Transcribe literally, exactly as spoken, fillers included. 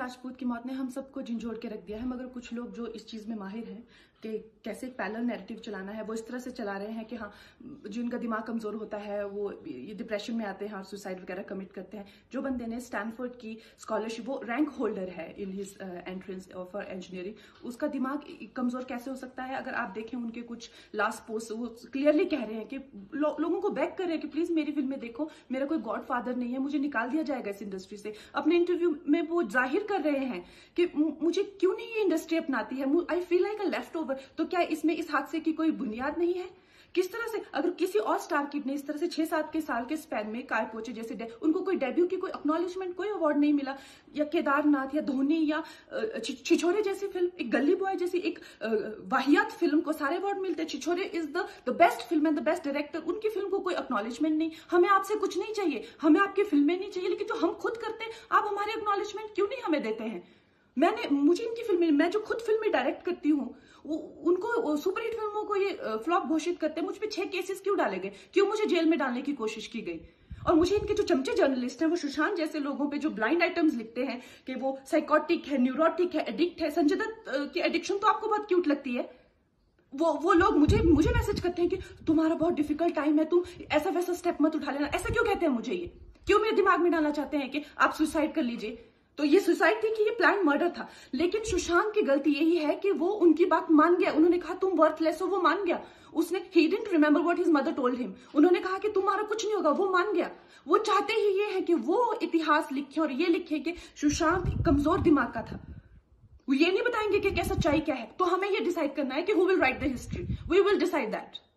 राजपूत की मौत ने हम सबको झंझोड़ के रख दिया है, मगर कुछ लोग जो इस चीज में माहिर हैं कि कैसे पैरेलल नैरेटिव चलाना है, वो इस तरह से चला रहे हैं कि हाँ, जिनका दिमाग कमजोर होता है वो ये डिप्रेशन में आते हैं और सुसाइड वगैरह कमिट करते हैं। जो बंदे ने स्टैनफोर्ड की स्कॉलरशिप, वो रैंक होल्डर है in his entrance for engineering, उसका दिमाग कमजोर कैसे हो सकता है? अगर आप देखें उनके कुछ लास्ट पोस्ट, वो क्लियरली कह रहे हैं कि लो, लोगों को बैक कर रहे हैं कि प्लीज मेरी फिल्म में देखो, मेरा कोई गॉड फादर नहीं है, मुझे निकाल दिया जाएगा इस इंडस्ट्री से। अपने इंटरव्यू में वो जाहिर कर रहे हैं कि मुझे क्यों नहीं ये इंडस्ट्री अपनाती है, I feel like a left over. तो क्या इसमें इस हादसे की कोई बुनियाद नहीं है? किस तरह से अगर किसी और स्टार किड ने इस तरह से छह सात के साल के स्पैन में काय पोचे जैसे उनको कोई डेब्यू की कोई एक्नॉलेजमेंट, कोई अवार्ड नहीं मिला, या केदारनाथ या धोनी या छिछोरे जैसी फिल्म, एक गली बॉय जैसी एक वाहियात फिल्म को सारे अवार्ड मिलते हैं। Chhichhore is the the best film and the best director, उनकी फिल्म को कोई एक्नॉलेजमेंट नहीं। हमें आपसे कुछ नहीं चाहिए, हमें आपकी फिल्में नहीं चाहिए, लेकिन जो हम खुद करते हैं आप हमारे एक्नॉलेजमेंट क्यों नहीं हमें देते हैं? मैंने मुझे इनकी फिल्में, मैं जो खुद फिल्में डायरेक्ट करती हूँ, उनको सुपरहिट फिल्मों को ये फ्लॉप घोषित करते हैं। मुझ पे छह केसेस क्यों डाले गए, क्यों मुझे जेल में डालने की कोशिश की गई? और मुझे इनके जो चमचे जर्नलिस्ट हैं, वो सुशांत जैसे लोगों पे जो ब्लाइंड आइटम्स लिखते हैं कि वो साइकोटिक है, न्यूरोटिक है, एडिक्ट है। संजय दत्त की एडिक्शन तो आपको बहुत क्यूट लगती है। वो वो लोग मुझे मुझे मैसेज करते हैं कि तुम्हारा बहुत डिफिकल्ट टाइम है, तुम ऐसा वैसा स्टेप मत उठा लेना। ऐसा क्यों कहते हैं मुझे? ये क्यों मेरे दिमाग में डालना चाहते हैं कि आप सुसाइड कर लीजिए? तो ये सुसाइड थी कि ये प्लान मर्डर था? लेकिन सुशांत की गलती यही है कि वो उनकी बात मान गया। उन्होंने कहा तुम वर्थलेस हो, वो मान गया। उसने he didn't remember what his mother told him. उन्होंने कहा कि तुम्हारा कुछ नहीं होगा, वो मान गया। वो चाहते ही ये है कि वो इतिहास लिखे और ये लिखे कि सुशांत कमजोर दिमाग का था। वो ये नहीं बताएंगे कि क्या सच्चाई क्या है। तो हमें ये डिसाइड करना है कि who will write the history, we will decide that.